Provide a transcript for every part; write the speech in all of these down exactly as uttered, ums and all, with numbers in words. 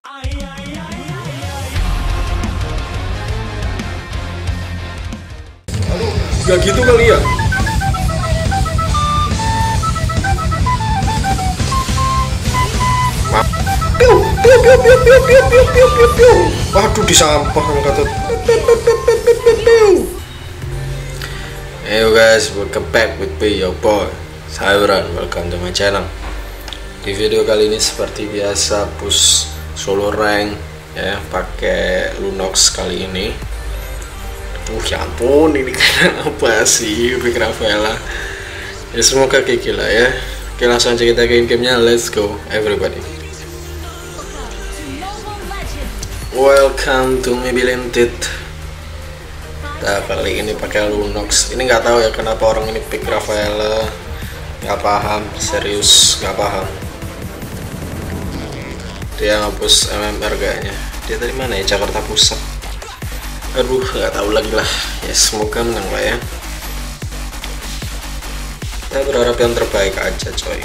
Gak gitu kali ya. Piu, piu, piu, piu, piu, piu, piu, piu, piu, piu. Waduh, di sampah kata. Hey guys, welcome back with me, your boy Sayuran. Welcome to my channel. Di video kali ini seperti biasa push solo rank ya, pakai Lunox kali ini. Uh ya ampun, ini kenapa sih Big Rafaela? Ya semoga kayak gila ya. Oke, langsung aja kita ke gamenya. Let's go everybody. Welcome to Maybelline Tit. Nah, kali ini pakai Lunox. Ini nggak tahu ya kenapa orang ini Big Rafaela. Nggak paham, serius nggak paham. Dia ngapus M M R kayaknya. Dia dari mana ya? Jakarta Pusat. Aduh, nggak tahu lagi lah. Ya semoga menang lah ya. Kita berharap yang terbaik aja coy.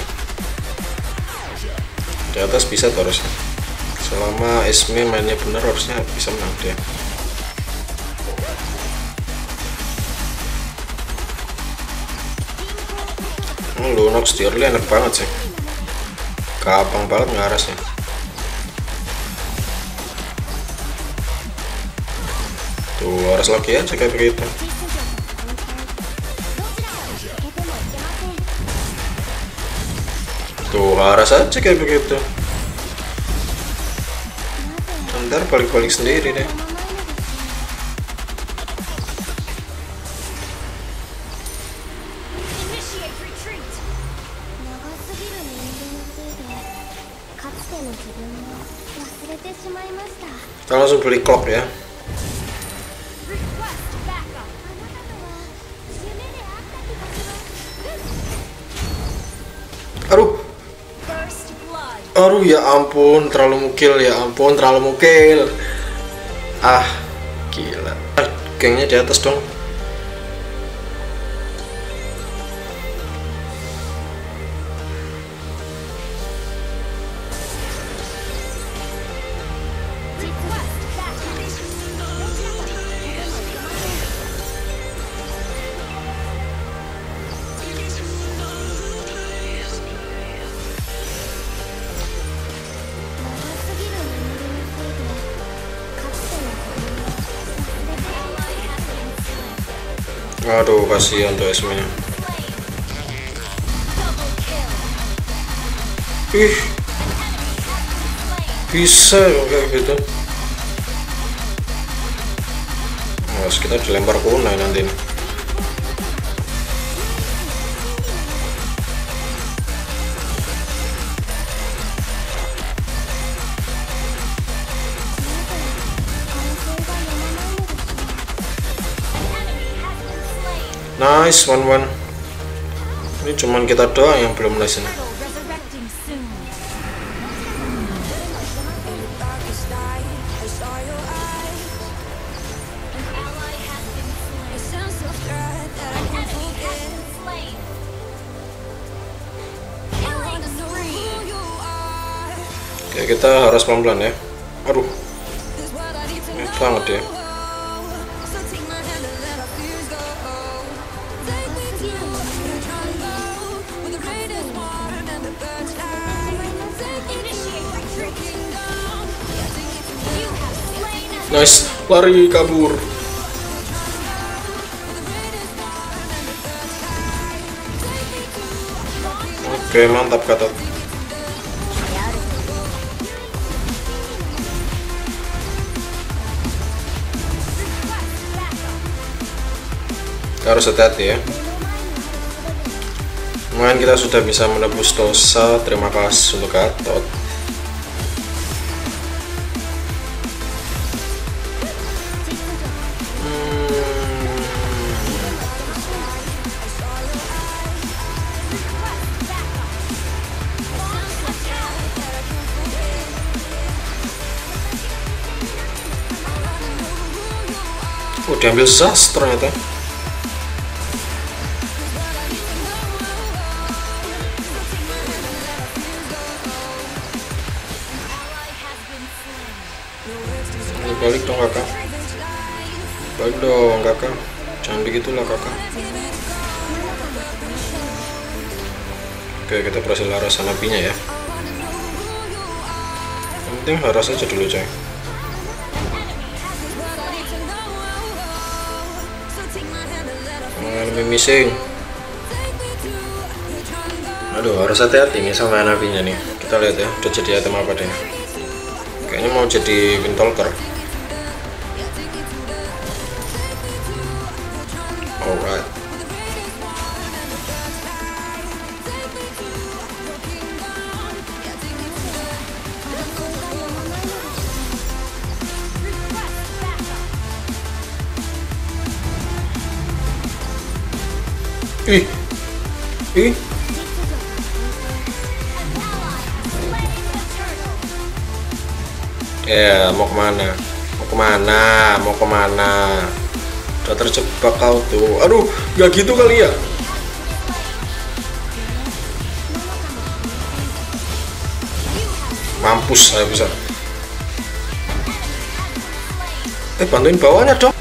Di atas bisa terus ya. Selama Esme mainnya benar harusnya bisa menang dia. Hmm, Lunox di early enak banget sih. Gampang banget ngarasnya. Tuh harus lagi aja kayak begitu. Tuh harus aja kayak begitu. Ntar balik-balik sendiri deh. Kita langsung beli klop ya. Aduh, aduh ya ampun, terlalu mukil ya ampun, terlalu mukil. Ah, gila. Gengnya di atas dong. Aduh, kasihan tuh Esme. Ih, bisa kayak gitu. Mas, kita dilempar kunai nanti nih. Nice, one one. Ini cuman kita doang yang belum nice ini. Oke, kita harus pelan-pelan ya. Aduh, ini banget ya. Nice, lari kabur. Oke, mantap kata. Harus hati-hati ya. Lumayan kita sudah bisa menebus dosa. Terima kasih untuk Gatot. Oh, diambil sas ternyata. Ini balik dong kakak, balik dong kakak, jangan begitulah kakak. Oke, kita berhasil laras napinya ya. Yang penting laras aja dulu coy. Enemy missing. Aduh, harus hati-hati nih sama napinya nih. Kita lihat ya, udah jadi item apa deh. Kayaknya mau jadi Windtalker. Alright. Ih, ih. Ya, yeah, mau kemana? Mau kemana? Mau kemana? Udah terjebak kau tuh. Aduh, gak gitu kali ya. Mampus saya bisa. Eh, bantuin bawahnya dong.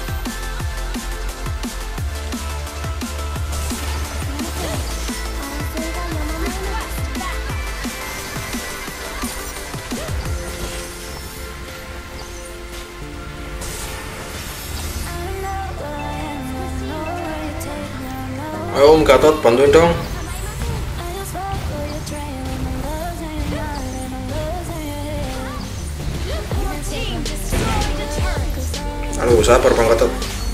Ayo Om Gatot, bantuin dong. Aduh, sabar Bang Gatot.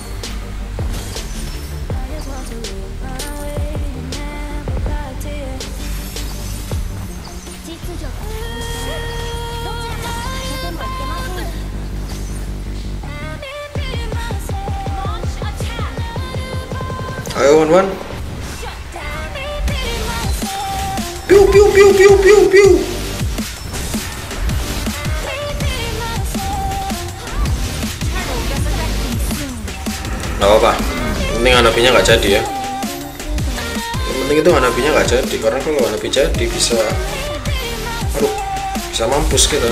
Ayo Wan Wan. Piu piu piu piu piu piu. Gak apa-apa, yang penting hanapinya nggak jadi ya. Yang penting itu hanapinya nggak jadi, karena kalau hanapi jadi bisa, aduh, bisa mampus kita.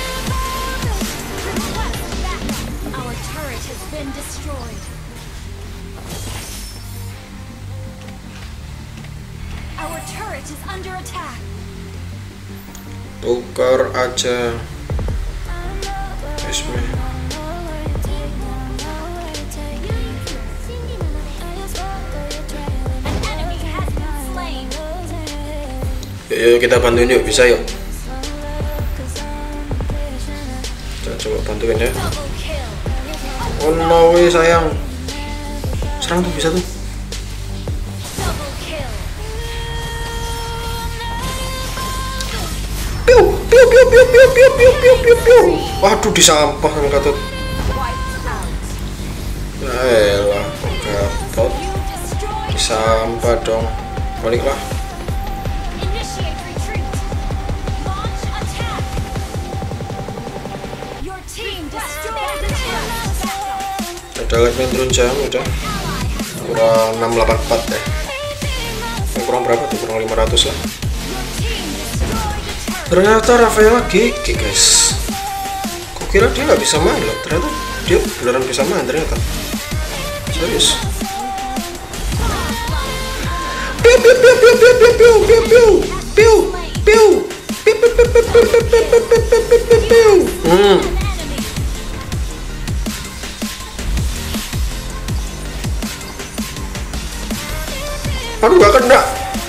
Tukar aja. Isme. Yuk, yuk kita bantuin yuk, bisa yuk. Kita coba bantuin ya. Oh no way sayang. Serang tuh, bisa tuh. Piu piu piu piu piu piu piu piu piu piu. Waduh, disampah sama Gatot. Ya elah, Gatot disampah dong. Baliklah. Udah lihat main drone jam udah kurang enam delapan empat ya. Eh, kurang berapa tuh? Kurang lima ratus lah. Ternyata Rafaela G G guys. Kok kira dia nggak bisa main loh, ternyata dia beneran bisa main ternyata. Serius. Piu piu piu piu piu piu piu piu piu piu piu piu piu piu piu piu piu. Hmm. Aduh, gak kena.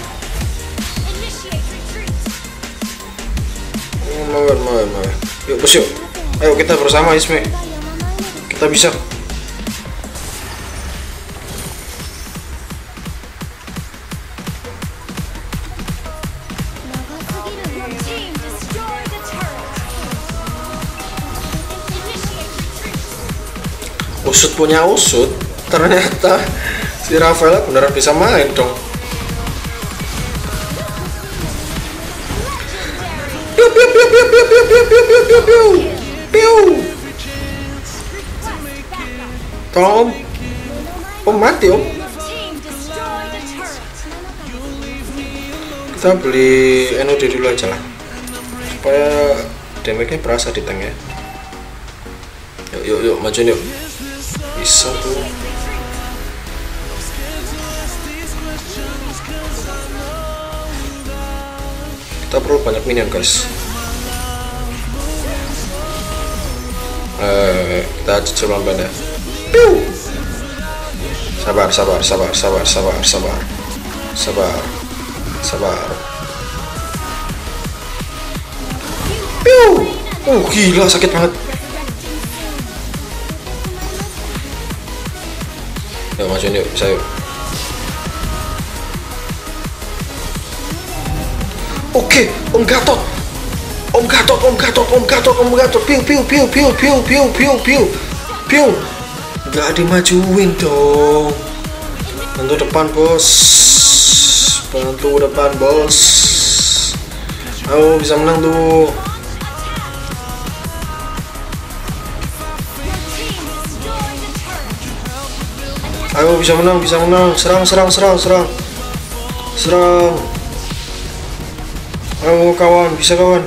Mau mau mau. Yuk bos yuk. Ayo kita bersama Isme. Kita bisa. Usut punya usut. Ternyata si Rafaela beneran bisa main dong. Piu piu piu piu piu piu piu piu piu piu piu piu. Tolong Om. Om mati Om. Kita beli N O D dulu aja lah, supaya damage-nya berasa di tank ya. Yuk yuk yuk, majuin yuk. Bisa tuh. Kita perlu banyak minion guys. Eh, kita cicil lamban ya. Piu. Sabar sabar sabar sabar sabar sabar sabar sabar. Piu. Oh gila, sakit banget. Yuk majuin yuk, bisa yuk. Oke, Om Gatot, Om Gatot, Om Gatot, Om Gatot, Om Gatot, piu piu piu piu piu piu piu piu piu. Gak dimajuin dong. Bantu depan bos, bantu depan bos. Ayo bisa menang tuh. Ayo bisa menang, bisa menang. Serang, serang, serang, serang, serang. Ayo kawan, bisa kawan.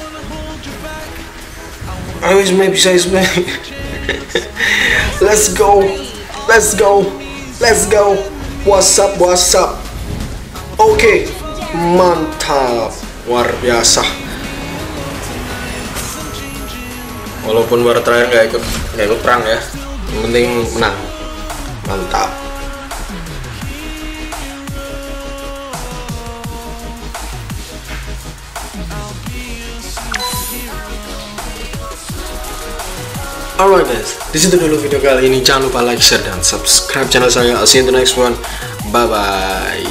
Ayo Ismail, bisa Ismail. Let's go, let's go, let's go. What's up, what's up. Oke, okay. Mantap, luar biasa. Walaupun war terakhir nggak ikut nggak ikut perang ya, yang penting menang. Mantap. Alright guys, disitu dulu video kali ini. Jangan lupa like, share, dan subscribe channel saya. I'll see you in the next one. Bye bye.